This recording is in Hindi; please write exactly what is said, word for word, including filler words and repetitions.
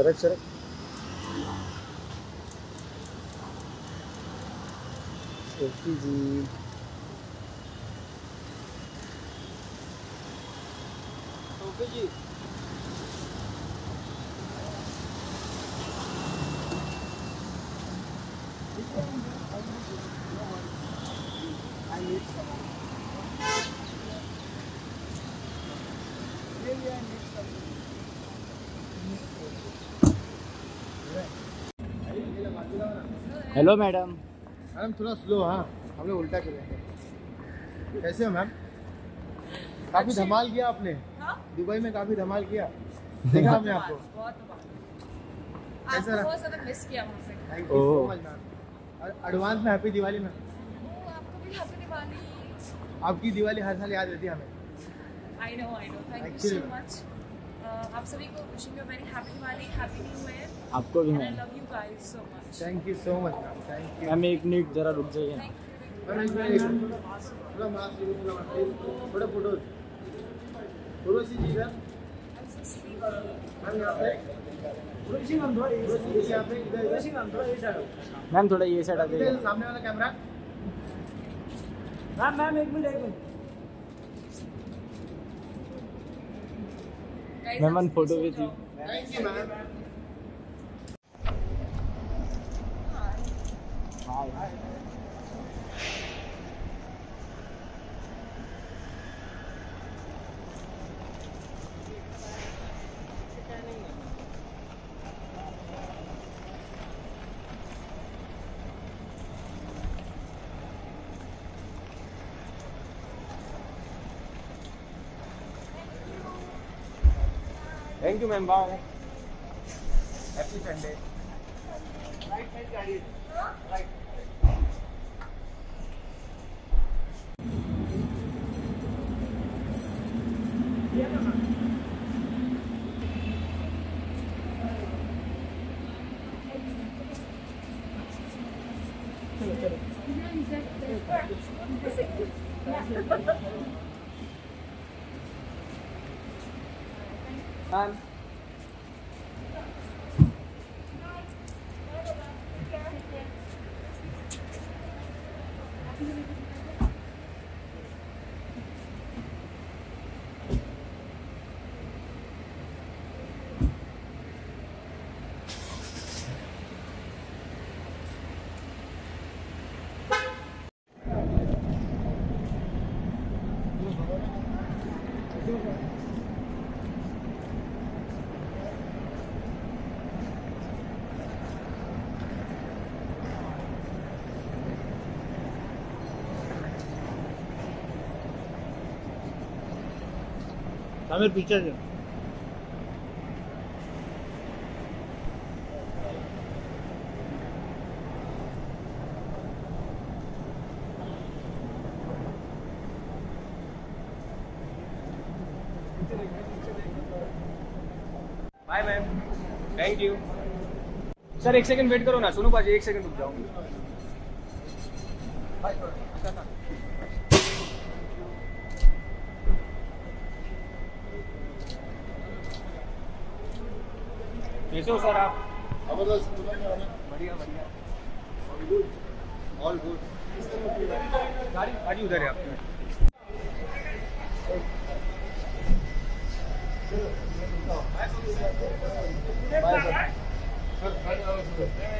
सरक सरक। Sophie ji Sophie ji I need someone. Really, I need someone. Hello madam. Madam थोड़ा स्लो। हाँ हम लोग उल्टा करेंगे। कैसे हो मैम? काफी धमाल किया आपने। हाँ? दुबई में काफी धमाल किया। देखा हमने आपको। बहुत आपको बहुत ज़्यादा मिस किया वहाँ पे। Thank you so much ma'am. Advance में हैप्पी दिवाली मैम। आपको भी हैप्पी दिवाली। आपकी दिवाली हर साल याद रहती है हमें। I know I know thank you so much. आप सभी को wishing you very happy Diwali, happy new year. आपको भी। I love you guys so much. Thank you so much ma'am. Thank you ma'am. एक मिनट जरा रुक जाइए। थोड़ा मास्क थोड़ा फोटो फोटो सी जी सर। मैम थोड़ा ये साइड आ जाइए। सामने वाला कैमरा। मैम मैम एक मिनट एक minute. Ma'am one photo with you. Thank you ma'am. Hi. Thank you ma'am. Bye. Happy Sunday. Right side गाड़ी राइट। मैम हमें पीछे से bye ma'am. Thank you sir. एक सेकंड वेट करो ना सोनू बाजी। एक सेकंड रुक जाओ। कैसे हो सर आप? बढ़िया बढ़िया। All good. गाड़ी गाड़ी उधर है आपकी। Bye sir.